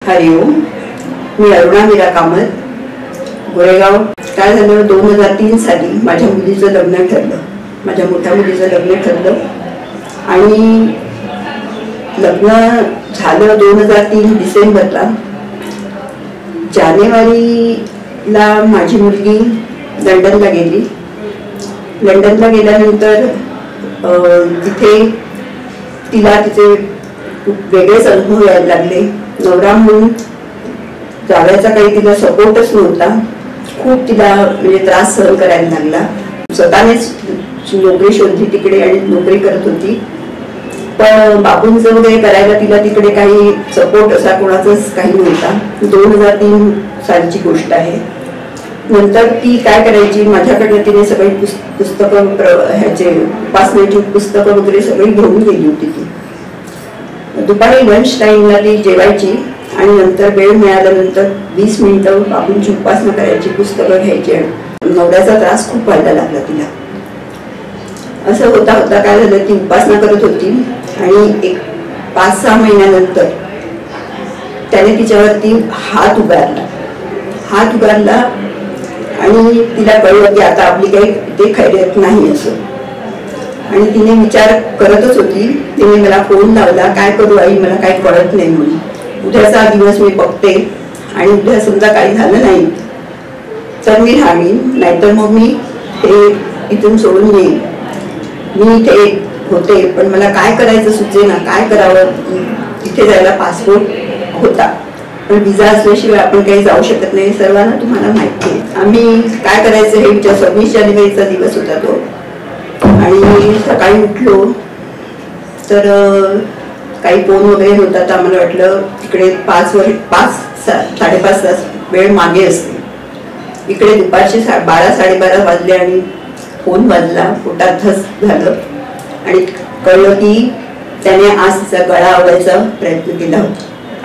हरिओम. मी अरुणा मीरा कामत, गोरेगाव. काय झालं, 2003 साली माझ्या मुलीचं लग्न ठरलं. माझ्या मोठ्या मुलीचं लग्न ठरलं आणि लग्न झालं 2003 डिसेंबरला. जानेवारीला माझी मुलगी लंडनला गेली. लंडनला गेल्यानंतर तिथे तिला तिचे वेगळेच अनुभव यायला लागले. नवरा म्हणून जावयाचा काही तिला सपोर्टच नव्हता. खूप तिला म्हणजे त्रास सहन करायला लागला. स्वतःनेच नोकरी शोधली तिकडे आणि नोकरी करत होती, पण बाबूंचं वगैरे करायला तिला तिकडे काही सपोर्ट असा कोणाचाच काही नव्हता. 2003 सालची गोष्ट आहे. नंतर ती काय करायची, माझ्याकडे तिने सगळी पुस्तकं ह्याचे उपासनेची पुस्तकं वगैरे सगळी घेऊन गेली होती. ती दुपारी लंच टाईमला ती जेवायची आणि नंतर वेळ मिळाल्यानंतर 20 मिनिटं बाबूंची उपासना करायची, पुस्तकं घ्यायची. आणि नवऱ्याचा त्रास खूप व्हायला लागला तिला. असं होता होता काय झालं, ती उपासना करत होती आणि एक 5-6 महिन्यानंतर त्याने तिच्यावरती हात उगारला आणि तिला कळलं की आता आपली काही ते खैरियत नाही असं. आणि तिने विचार करतच होती. तिने मला फोन लावला, काय करू आई, मला काही कळत नाही म्हणून. उद्याचा दिवस मी बघते आणि उद्या समजा काही झालं नाही तर मी राहीन, नाहीतर मग मी हे इथून सोडून येईन. मी इथे होते पण मला काय करायचं सुचेना, काय करावं. तिथे जायला पासपोर्ट होता पण विजा असल्याशिवाय आपण काही जाऊ शकत नाही, सर्वांना तुम्हाला माहिती आहे. आम्ही काय करायचं हे विचार. 26 जानेवारीचा दिवस होता तो. आणि सकाळी उठलो तर काही फोन वगैरे होता, तर आम्हाला वाटलं तिकडे 5-5:30 तास वेळ मागे असते. इकडे दुपारचे 12-12:30 वाजले आणि फोन वाजला. पोटात धस झालं आणि कळलं की त्याने आज तिचा गळा आवळायचा प्रयत्न केला होता.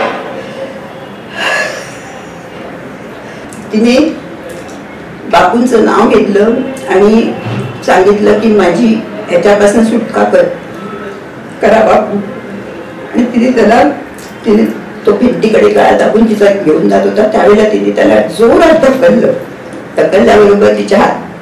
तिने बापूंचं नाव घेतलं आणि सांगितलं की माझी ह्याच्यापासून सुटका करा बापू. आणि तिने तो भिंतीकडे गळा दाबून तिचा घेऊन जात होता. त्यावेळेला तिने त्याला जोरात ढकलल्याबरोबर तिच्या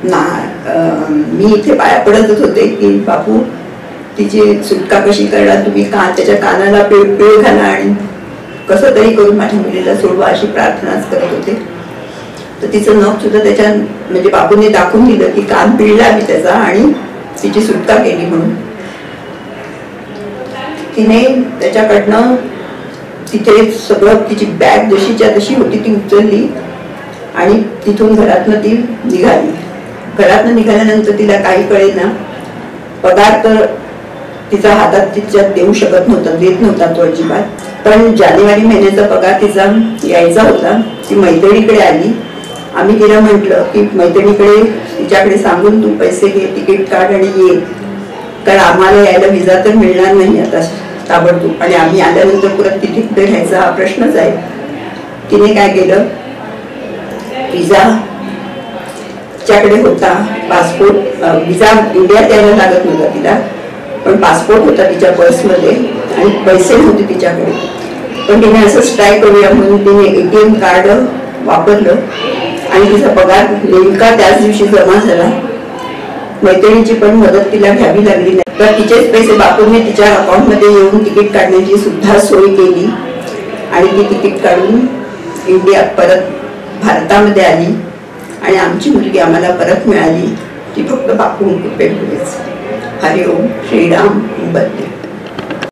मी इथे पाया पडतच होते की बापू तिची सुटका कशी करणार तुम्ही, त्याच्या कानाला पिळ घाला आणि कसं तरी करून माझ्या मुलीला सोडवा अशी प्रार्थनाच करत होते. तर तिचं नख सुद्धा त्याच्या म्हणजे बापूने दाखवून दिलं की कान पिळला मी त्याचा आणि तिची सुटका केली म्हणून. तिने त्याच्याकडनं तिथे सगळं तिची बॅग जशीच्या तशी होती ती उचलली आणि तिथून घरातनं ती निघाली. घरातनं निघाल्यानंतर तिला काही कळेना. पगार तर तिचा हातात तिच्यात देऊ शकत नव्हता, देत नव्हता तो अजिबात. पण जानेवारी महिन्याचा पगार तिचा यायचा होता. ती मैत्रिणीकडे आली. आम्ही तिला म्हटलं की मैत्रिणीकडे तिच्याकडे सांगून तू पैसे घे, तिकीट काढ आणि ये, कारण आम्हाला यायला विजा तर मिळणार नाही आता ताबडतोब आणि आम्ही आल्यानंतर परत तिथे कुठे घ्यायचा हा प्रश्नच आहे. तिने काय केलं, विजा तिच्याकडे होता, पासपोर्ट, विजा इंडियात यायला लागत नव्हता तिला, पण पासपोर्ट होता तिच्या पर्समध्ये आणि पैसे नव्हते तिच्याकडे. पण तिने असंच ट्राय करूया म्हणून तिने ATM कार्ड वापरलं आणि तिचा पगार नेमका त्याच दिवशी जमा झाला. मैत्रिणीची पण मदत तिला घ्यावी लागली नाही, तर तिचेच पैसे बापूंनी तिच्या अकाउंटमध्ये येऊन तिकीट काढण्याची सुद्धा सोय केली आणि ती तिकीट काढून इंडिया परत भारतामध्ये आली आणि आमची मुलगी आम्हाला परत मिळाली. ती फक्त बापू कृपेमुळेच. हरिओम. श्रीराम. बद्दे.